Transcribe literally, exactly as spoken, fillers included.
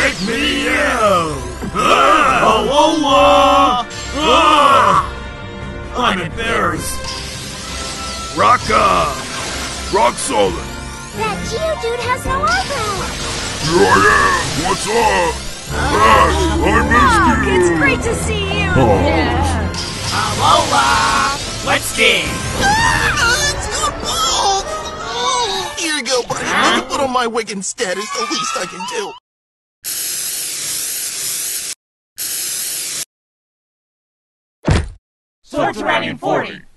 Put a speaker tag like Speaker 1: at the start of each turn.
Speaker 1: Check me out! Alola! Ah! I'm embarrassed.
Speaker 2: Rocka! Rock solid!
Speaker 3: That Geodude has no eyebrows!
Speaker 2: Here I am! What's up? Ash, I missed you!
Speaker 3: It's great to see you!
Speaker 2: Oh.
Speaker 3: Yeah.
Speaker 1: Alola! Let's game!
Speaker 4: Here you go, buddy. Huh? Put on my wig instead. It's the least I can do.
Speaker 1: Sword Surrounding forty!